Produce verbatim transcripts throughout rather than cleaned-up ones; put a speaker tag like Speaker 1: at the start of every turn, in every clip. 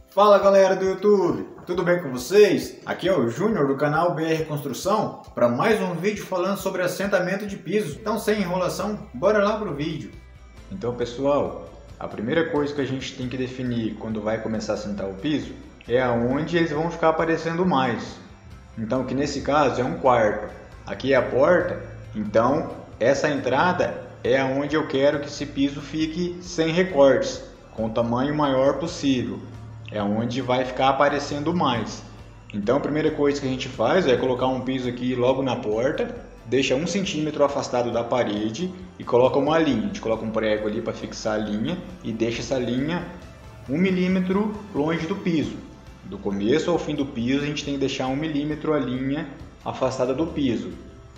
Speaker 1: Fala galera do YouTube, tudo bem com vocês? Aqui é o Júnior do canal B R Construção para mais um vídeo falando sobre assentamento de piso. Então, sem enrolação, bora lá pro vídeo. Então pessoal, a primeira coisa que a gente tem que definir quando vai começar a assentar o piso é aonde eles vão ficar aparecendo mais. Então, que nesse caso é um quarto, aqui é a porta, então essa entrada é aonde eu quero que esse piso fique sem recortes, com o tamanho maior possível. É onde vai ficar aparecendo mais. Então a primeira coisa que a gente faz é colocar um piso aqui logo na porta, deixa um centímetro afastado da parede e coloca uma linha. A gente coloca um prego ali para fixar a linha e deixa essa linha um milímetro longe do piso. Do começo ao fim do piso a gente tem que deixar um milímetro a linha afastada do piso.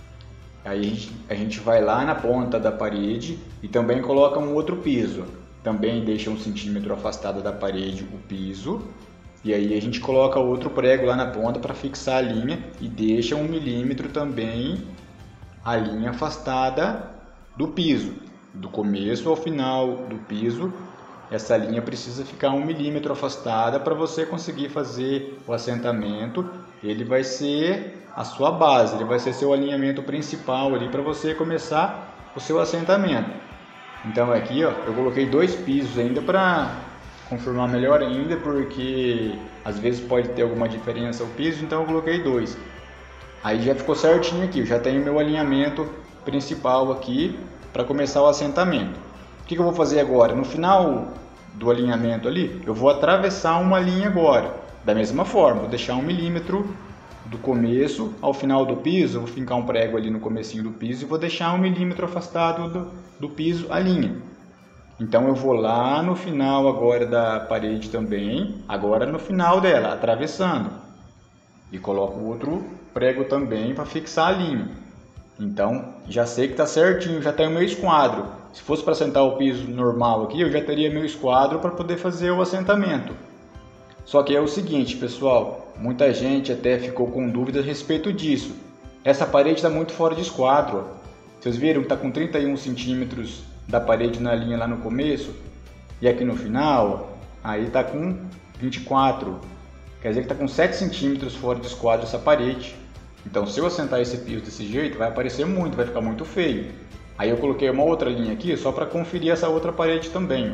Speaker 1: Aí a gente, a gente vai lá na ponta da parede e também coloca um outro piso. Também deixa um centímetro afastado da parede o piso. E aí a gente coloca outro prego lá na ponta para fixar a linha e deixa um milímetro também a linha afastada do piso. Do começo ao final do piso, essa linha precisa ficar um milímetro afastada para você conseguir fazer o assentamento. Ele vai ser a sua base, ele vai ser seu alinhamento principal ali para você começar o seu assentamento. Então aqui ó, eu coloquei dois pisos ainda para confirmar melhor ainda, porque às vezes pode ter alguma diferença o piso, então eu coloquei dois. Aí já ficou certinho aqui, eu já tenho meu alinhamento principal aqui para começar o assentamento. O que, que eu vou fazer agora? No final do alinhamento ali, eu vou atravessar uma linha agora, da mesma forma, vou deixar um milímetro do começo ao final do piso, eu vou fincar um prego ali no comecinho do piso e vou deixar um milímetro afastado do, do piso a linha. Então eu vou lá no final agora da parede também, agora no final dela, atravessando. E coloco outro prego também para fixar a linha. Então já sei que está certinho, já tenho meu esquadro. Se fosse para assentar o piso normal aqui, eu já teria meu esquadro para poder fazer o assentamento. Só que é o seguinte, pessoal, muita gente até ficou com dúvidas a respeito disso. Essa parede está muito fora de esquadro. Ó. Vocês viram que está com trinta e um centímetros da parede na linha lá no começo? E aqui no final, ó, aí está com vinte e quatro. Quer dizer que está com sete centímetros fora de esquadro essa parede. Então se eu assentar esse piso desse jeito, vai aparecer muito, vai ficar muito feio. Aí eu coloquei uma outra linha aqui só para conferir essa outra parede também.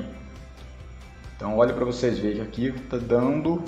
Speaker 1: Então olha para vocês verem que aqui está dando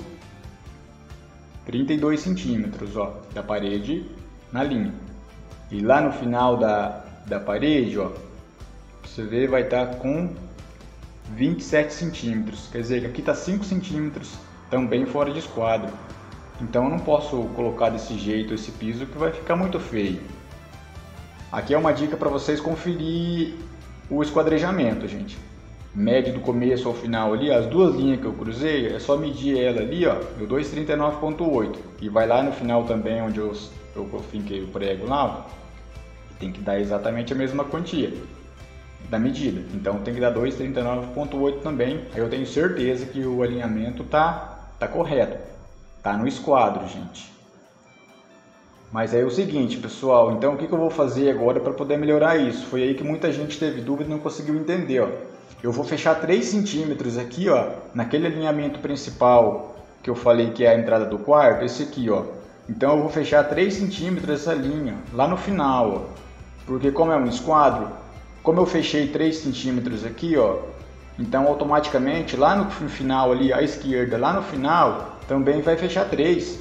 Speaker 1: trinta e dois centímetros ó, da parede na linha. E lá no final da, da parede, ó, você vê, vai estar tá com vinte e sete centímetros. Quer dizer que aqui está cinco centímetros também fora de esquadro. Então eu não posso colocar desse jeito esse piso que vai ficar muito feio. Aqui é uma dica para vocês conferir o esquadrejamento, gente. Médio do começo ao final ali, as duas linhas que eu cruzei, é só medir ela ali, ó, deu duzentos e trinta e nove ponto oito. E vai lá no final também, onde eu, eu, eu finquei o prego lá, ó, tem que dar exatamente a mesma quantia da medida. Então tem que dar duzentos e trinta e nove ponto oito também. Aí eu tenho certeza que o alinhamento tá, tá correto, tá no esquadro, gente. Mas é o seguinte, pessoal, então o que, que eu vou fazer agora para poder melhorar isso? Foi aí que muita gente teve dúvida e não conseguiu entender, ó. Eu vou fechar três centímetros aqui, ó, naquele alinhamento principal que eu falei que é a entrada do quarto, esse aqui, ó. Então eu vou fechar três centímetros essa linha, lá no final, ó. Porque como é um esquadro, como eu fechei três centímetros aqui, ó, então automaticamente lá no final ali, à esquerda, lá no final, também vai fechar três.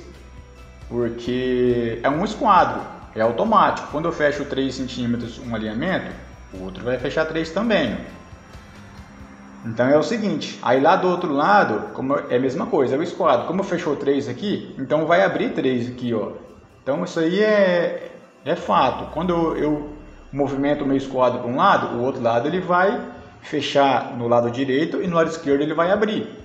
Speaker 1: Porque é um esquadro, é automático. Quando eu fecho três centímetros um alinhamento, o outro vai fechar três também, ó. Então é o seguinte, aí lá do outro lado, como é a mesma coisa, é o esquadro. Como fechou três aqui, então vai abrir três aqui, ó. Então isso aí é, é fato. Quando eu, eu movimento o meu esquadro para um lado, o outro lado ele vai fechar no lado direito e no lado esquerdo ele vai abrir.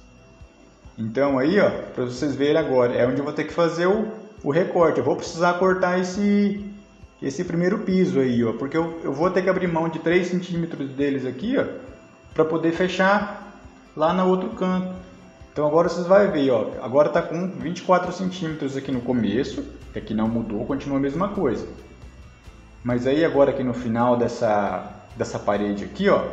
Speaker 1: Então aí, ó, para vocês verem agora, é onde eu vou ter que fazer o, o recorte. Eu vou precisar cortar esse, esse primeiro piso aí, ó, porque eu, eu vou ter que abrir mão de três centímetros deles aqui, ó, para poder fechar lá no outro canto. Então agora vocês vão ver, ó, agora está com vinte e quatro centímetros aqui no começo, que aqui não mudou, continua a mesma coisa. Mas aí agora aqui no final dessa, dessa parede aqui, ó,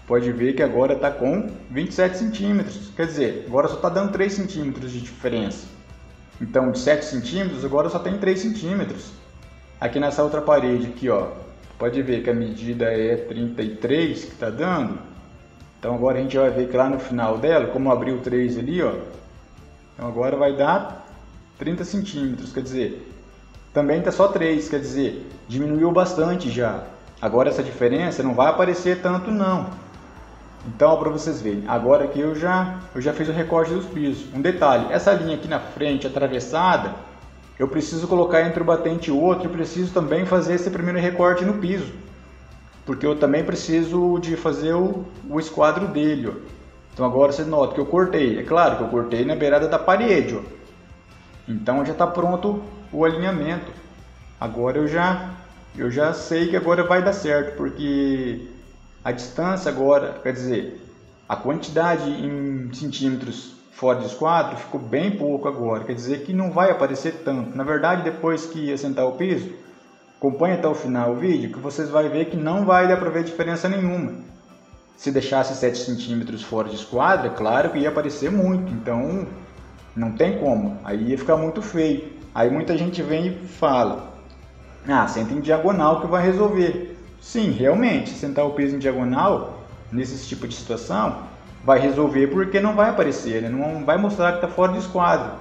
Speaker 1: pode ver que agora está com vinte e sete centímetros, quer dizer, agora só está dando três centímetros de diferença. Então de sete centímetros agora só tem três centímetros. Aqui nessa outra parede aqui, ó, pode ver que a medida é trinta e três que está dando. Então agora a gente vai ver que lá no final dela, como abriu três ali, ó, então agora vai dar trinta centímetros, quer dizer, também está só três, quer dizer, diminuiu bastante já. Agora essa diferença não vai aparecer tanto não. Então, para vocês verem, agora aqui eu já, eu já fiz o recorte dos pisos. Um detalhe, essa linha aqui na frente, atravessada, eu preciso colocar entre o batente e o outro, eu preciso também fazer esse primeiro recorte no piso. Porque eu também preciso de fazer o, o esquadro dele, ó. Então agora você nota que eu cortei, é claro que eu cortei na beirada da parede, ó. Então já está pronto o alinhamento. Agora eu já, eu já sei que agora vai dar certo, porque a distância agora, quer dizer, a quantidade em centímetros fora do esquadro ficou bem pouco agora, quer dizer que não vai aparecer tanto. Na verdade, depois que assentar o piso, acompanhe até o final o vídeo que vocês vão ver que não vai dar para ver diferença nenhuma. Se deixasse sete centímetros fora de esquadro, é claro que ia aparecer muito, então não tem como, aí ia ficar muito feio. Aí muita gente vem e fala, ah, senta em diagonal que vai resolver. Sim, realmente, sentar o piso em diagonal, nesse tipo de situação, vai resolver porque não vai aparecer, né? Não vai mostrar que está fora do esquadro.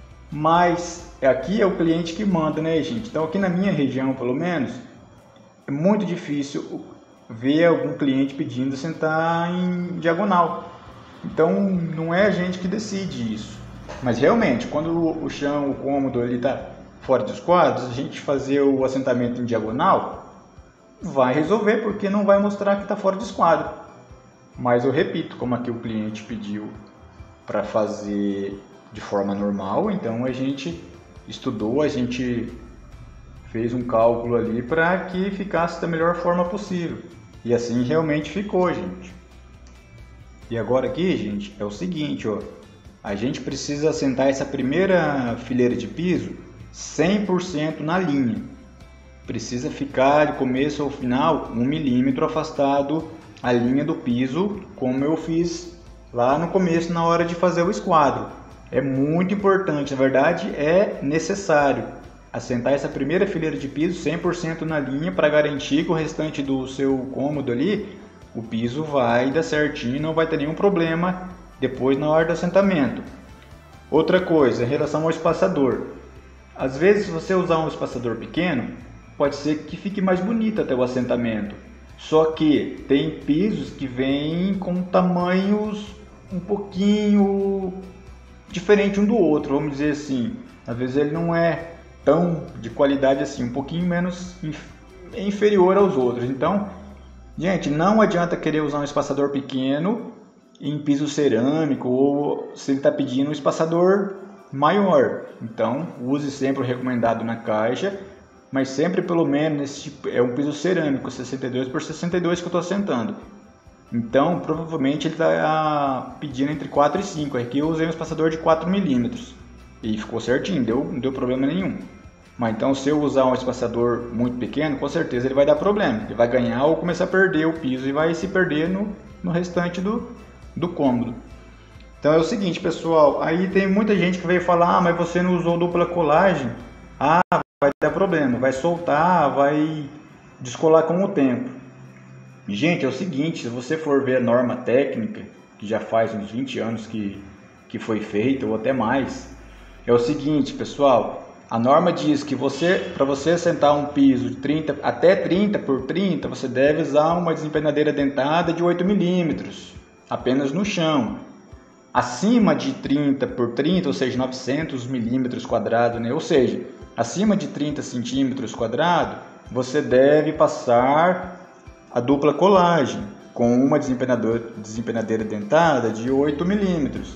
Speaker 1: Mas aqui é o cliente que manda, né, gente? Então aqui na minha região, pelo menos, é muito difícil ver algum cliente pedindo sentar em diagonal. Então não é a gente que decide isso. Mas realmente, quando o chão, o cômodo ele está fora dos quadros, a gente fazer o assentamento em diagonal vai resolver, porque não vai mostrar que está fora de esquadro. Mas eu repito, como aqui o cliente pediu para fazer de forma normal, então a gente estudou, a gente fez um cálculo ali para que ficasse da melhor forma possível. E assim realmente ficou, gente. E agora aqui, gente, é o seguinte, ó, a gente precisa assentar essa primeira fileira de piso cem por cento na linha. Precisa ficar de começo ao final um milímetro afastado a linha do piso, como eu fiz lá no começo na hora de fazer o esquadro. É muito importante, na verdade é necessário assentar essa primeira fileira de piso cem por cento na linha para garantir que o restante do seu cômodo ali, o piso vai dar certinho, não vai ter nenhum problema depois na hora do assentamento. Outra coisa, em relação ao espaçador. Às vezes, se você usar um espaçador pequeno, pode ser que fique mais bonito até o assentamento. Só que tem pisos que vêm com tamanhos um pouquinho diferente um do outro, vamos dizer assim. Às vezes ele não é tão de qualidade assim, um pouquinho menos inferior aos outros. Então, gente, não adianta querer usar um espaçador pequeno em piso cerâmico, ou se ele está pedindo um espaçador maior. Então, use sempre o recomendado na caixa, mas sempre pelo menos nesse tipo, é um piso cerâmico, sessenta e dois por sessenta e dois que eu estou assentando. Então, provavelmente ele está pedindo entre quatro e cinco. Aqui eu usei um espaçador de quatro milímetros e ficou certinho, deu, não deu problema nenhum. Mas então, se eu usar um espaçador muito pequeno, com certeza ele vai dar problema. Ele vai ganhar ou começar a perder o piso e vai se perder no, no restante do, do cômodo. Então é o seguinte, pessoal, aí tem muita gente que veio falar, ah, mas você não usou dupla colagem. Ah, vai dar problema, vai soltar, vai descolar com o tempo. Gente, é o seguinte, se você for ver a norma técnica, que já faz uns vinte anos que, que foi feita, ou até mais, é o seguinte, pessoal, a norma diz que você, para você assentar um piso de trinta, até trinta por trinta, você deve usar uma desempenadeira dentada de oito milímetros, apenas no chão. Acima de trinta por trinta, ou seja, novecentos milímetros quadrados, né? Ou seja, acima de trinta centímetros quadrados, você deve passar a dupla colagem com uma desempenadeira dentada de oito milímetros.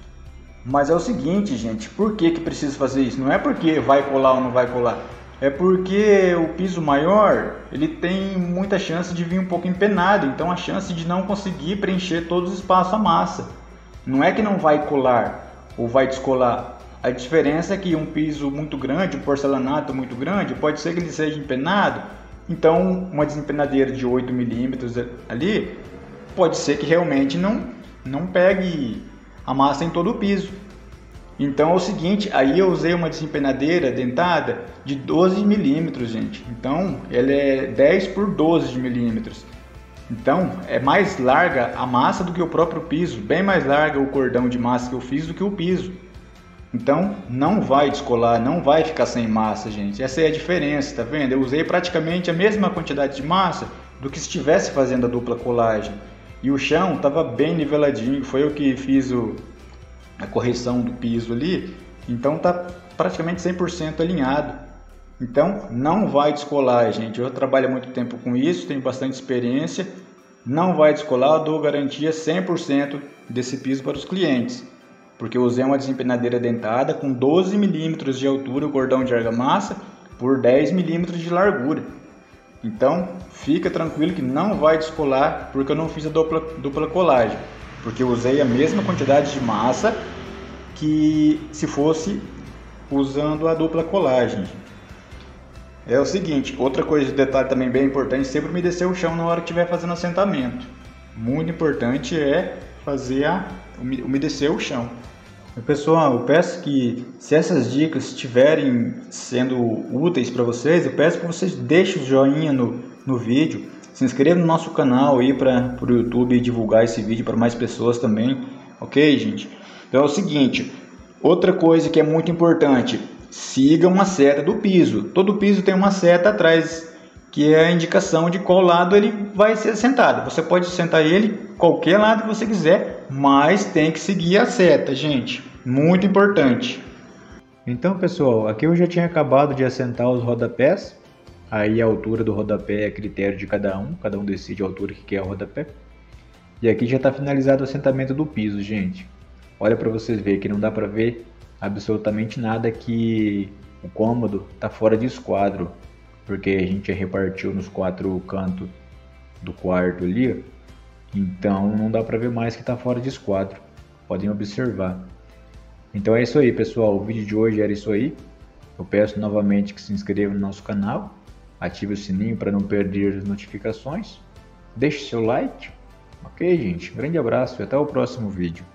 Speaker 1: Mas é o seguinte, gente, por que que precisa fazer isso? Não é porque vai colar ou não vai colar, é porque o piso maior, ele tem muita chance de vir um pouco empenado, então a chance de não conseguir preencher todos os espaços à massa. Não é que não vai colar ou vai descolar. A diferença é que um piso muito grande, um porcelanato muito grande, pode ser que ele seja empenado. Então, uma desempenadeira de oito milímetros ali pode ser que realmente não, não pegue a massa em todo o piso. Então é o seguinte, aí eu usei uma desempenadeira dentada de doze milímetros, gente. Então ela é dez por doze milímetros. Então é mais larga a massa do que o próprio piso, bem mais larga o cordão de massa que eu fiz do que o piso. Então não vai descolar, não vai ficar sem massa, gente. Essa é a diferença, tá vendo? Eu usei praticamente a mesma quantidade de massa do que se estivesse fazendo a dupla colagem. E o chão estava bem niveladinho, foi eu que fiz o, a correção do piso ali. Então tá praticamente cem por cento alinhado. Então não vai descolar, gente. Eu trabalho há muito tempo com isso, tenho bastante experiência. Não vai descolar, eu dou garantia cem por cento desse piso para os clientes. Porque eu usei uma desempenadeira dentada com doze milímetros de altura, o cordão de argamassa, por dez milímetros de largura. Então fica tranquilo que não vai descolar, porque eu não fiz a dupla, dupla colagem. Porque eu usei a mesma quantidade de massa que se fosse usando a dupla colagem. É o seguinte, outra coisa de detalhe também bem importante, sempre umedecer o chão na hora que estiver fazendo assentamento. Muito importante é fazer a umedecer o chão. Pessoal, eu peço que, se essas dicas estiverem sendo úteis para vocês, eu peço que vocês deixem o joinha no, no vídeo, se inscrevam no nosso canal aí para o YouTube divulgar esse vídeo para mais pessoas também, ok, gente? Então é o seguinte, outra coisa que é muito importante, sigam a seta do piso. Todo piso tem uma seta atrás, que é a indicação de qual lado ele vai ser assentado. Você pode sentar ele qualquer lado que você quiser, mas tem que seguir a seta, gente. Muito importante. Então, pessoal, aqui eu já tinha acabado de assentar os rodapés. Aí a altura do rodapé é a critério de cada um. Cada um decide a altura que quer o rodapé. E aqui já está finalizado o assentamento do piso, gente. Olha para vocês verem que não dá para ver absolutamente nada, que o cômodo está fora de esquadro. Porque a gente repartiu nos quatro cantos do quarto ali, então não dá para ver mais que está fora de esquadro, podem observar. Então é isso aí, pessoal, o vídeo de hoje era isso aí. Eu peço novamente que se inscreva no nosso canal, ative o sininho para não perder as notificações, deixe seu like, ok, gente? Grande abraço e até o próximo vídeo.